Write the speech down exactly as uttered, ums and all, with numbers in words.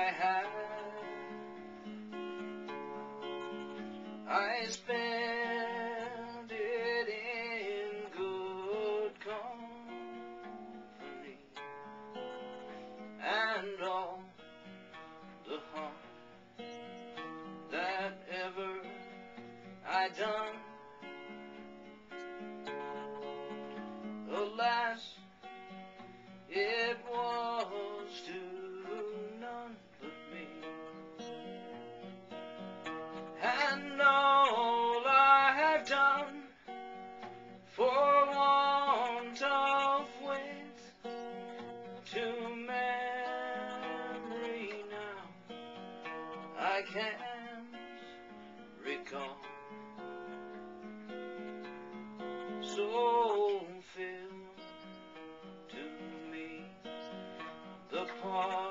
had. I spent it in good company, and all the harm that ever I done, alas, it was to none but me. And all I have done for want of wit to memory now I can't recall. So fill to me the part